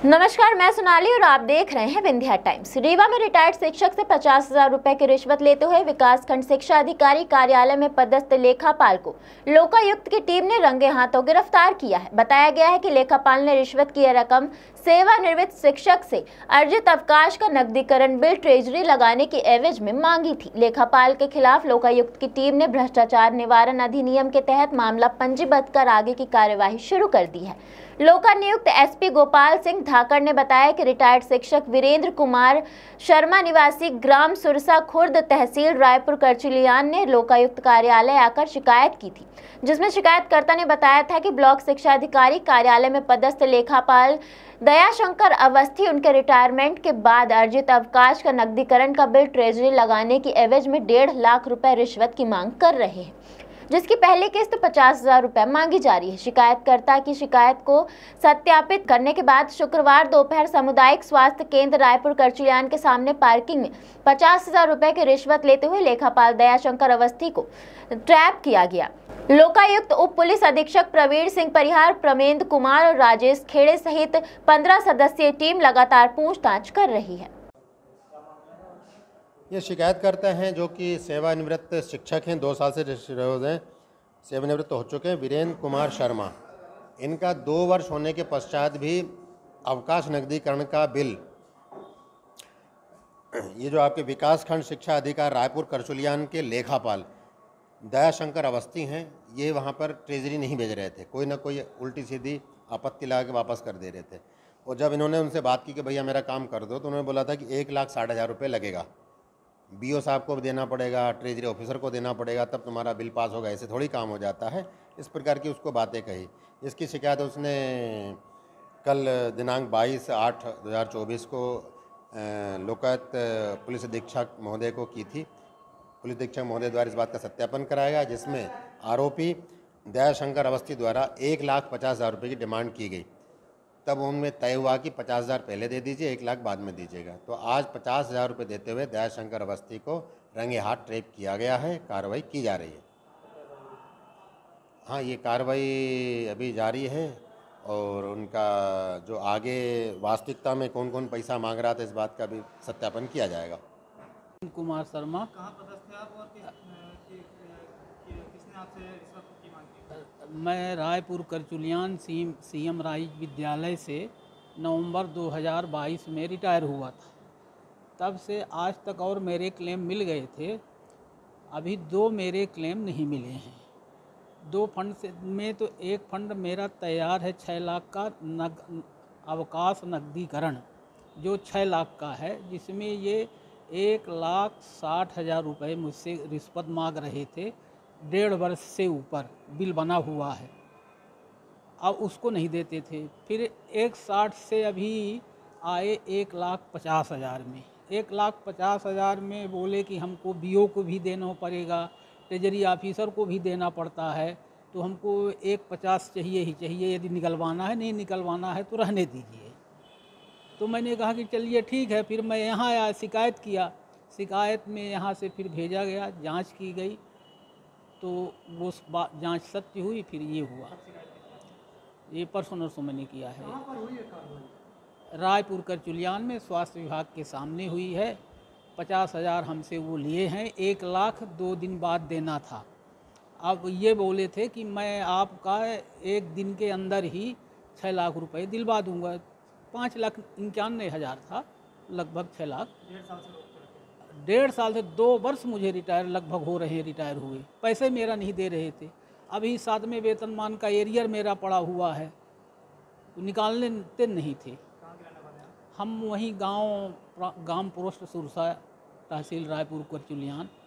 नमस्कार, मैं सोनाली और आप देख रहे हैं विंध्या टाइम्स। रीवा में रिटायर्ड शिक्षक से 50,000 रुपए की रिश्वत लेते हुए विकासखंड शिक्षा अधिकारी कार्यालय में पदस्थ लेखापाल को लोकायुक्त की टीम ने रंगे हाथों गिरफ्तार किया है। बताया गया है कि लेखापाल ने रिश्वत की रकम सेवानिवृत्त शिक्षक से अर्जित अवकाश का नकदीकरण बिल ट्रेजरी लगाने की एवज में मांगी थी। लेखापाल के खिलाफ लोकायुक्त की टीम ने भ्रष्टाचार निवारण अधिनियम के तहत मामला पंजीबद्ध कर आगे की कार्यवाही शुरू कर दी है। लोकायुक्त एसपी गोपाल सिंह धाकड़ ने बताया कि रिटायर्ड शिक्षक वीरेंद्र कुमार शर्मा निवासी ग्राम सुरसा खुर्द तहसील रायपुर करचुलियान ने लोकायुक्त कार्यालय आकर शिकायत की थी, जिसमें शिकायतकर्ता ने बताया था कि ब्लॉक शिक्षा अधिकारी कार्यालय में पदस्थ लेखापाल दयाशंकर अवस्थी उनके रिटायरमेंट के बाद अर्जित अवकाश का नकदीकरण का बिल ट्रेजरी लगाने की एवज में 1.5 लाख रुपए रिश्वत की मांग कर रहे हैं, जिसकी पहली किस्त 50,000 रुपए मांगी जा रही है। शिकायतकर्ता की शिकायत को सत्यापित करने के बाद शुक्रवार दोपहर सामुदायिक स्वास्थ्य केंद्र रायपुर करचुलियान के सामने पार्किंग में 50,000 रुपए की रिश्वत लेते हुए लेखापाल दयाशंकर अवस्थी को ट्रैप किया गया। लोकायुक्त उप पुलिस अधीक्षक प्रवीण सिंह परिहार, प्रमेंद्र कुमार और राजेश खेड़े सहित 15 सदस्यीय टीम लगातार पूछताछ कर रही है। ये शिकायतकर्ता हैं जो कि सेवानिवृत्त शिक्षक हैं, 2 साल से रोज हैं, सेवानिवृत्त हो चुके हैं, वीरेंद्र कुमार शर्मा। इनका 2 वर्ष होने के पश्चात भी अवकाश नकदीकरण का बिल ये जो आपके विकासखंड शिक्षा अधिकारी रायपुर करचुलियान के लेखापाल दयाशंकर अवस्थी हैं, ये वहाँ पर ट्रेजरी नहीं भेज रहे थे। कोई ना कोई उल्टी सीधी आपत्ति लगा के वापस कर दे रहे थे। और जब इन्होंने उनसे बात की कि भैया मेरा काम कर दो, तो उन्होंने बोला था कि 1,60,000 रुपये लगेगा, बीओ साहब को देना पड़ेगा, ट्रेजरी ऑफिसर को देना पड़ेगा, तब तुम्हारा बिल पास होगा, ऐसे थोड़ी काम हो जाता है। इस प्रकार की उसको बातें कही। इसकी शिकायत उसने कल दिनांक 22/8/2024 को लोकायुक्त पुलिस अधीक्षक महोदय को की थी। पुलिस अधीक्षक महोदय द्वारा इस बात का सत्यापन कराया गया, जिसमें आरोपी दयाशंकर अवस्थी द्वारा 1,50,000 रुपये की डिमांड की गई। तब उनमें तय हुआ कि 50,000 पहले दे दीजिए, 1 लाख बाद में दीजिएगा। तो आज 50,000 रुपये देते हुए दयाशंकर अवस्थी को रंगे हाथ ट्रैप किया गया है। कार्रवाई की जा रही है। हाँ, ये कार्रवाई अभी जारी है और उनका जो आगे वास्तविकता में कौन कौन पैसा मांग रहा था, इस बात का भी सत्यापन किया जाएगा। कुमार शर्मा। कहाँ पदस्थ थे आप और किसने आपसे रिश्वत की मांग की? मैं रायपुर करचुलियान सीएम राइज विद्यालय से नवंबर 2022 में रिटायर हुआ था। तब से आज तक और मेरे क्लेम मिल गए थे। अभी 2 मेरे क्लेम नहीं मिले हैं। 2 फंड से में तो एक फंड मेरा तैयार है 6 लाख का अवकाश नकदीकरण, जो 6 लाख का है, जिसमें ये 1,60,000 रुपये मुझसे रिश्वत मांग रहे थे। 1.5 वर्ष से ऊपर बिल बना हुआ है, अब उसको नहीं देते थे। फिर 1,60 से अभी आए 1,50,000 में। 1,50,000 में बोले कि हमको बीओ को भी देना पड़ेगा, ट्रेजरी ऑफिसर को भी देना पड़ता है, तो हमको 1,50 चाहिए ही चाहिए। यदि निकलवाना है, नहीं निकलवाना है तो रहने दीजिए। तो मैंने कहा कि चलिए ठीक है। फिर मैं यहाँ आया, शिकायत किया। शिकायत में यहाँ से फिर भेजा गया, जांच की गई, तो वो जांच सत्य हुई। फिर ये हुआ। ये परसों नरसों मैंने किया है। रायपुर करचुलियान में स्वास्थ्य विभाग के सामने हुई है। 50,000 हमसे वो लिए हैं, 1 लाख 2 दिन बाद देना था। अब ये बोले थे कि मैं आपका 1 दिन के अंदर ही 6 लाख रुपए दिलवा दूंगा। 5,91,000 था, लगभग 6 लाख। 1.5 साल से 2 वर्ष मुझे रिटायर लगभग हो रहे हैं, रिटायर हुए। पैसे मेरा नहीं दे रहे थे। अभी 7वें वेतनमान का एरियर मेरा पड़ा हुआ है, तो निकालने नहीं थे। हम वहीं गांव पोस्ट सुरसा तहसील रायपुर करचुलियान।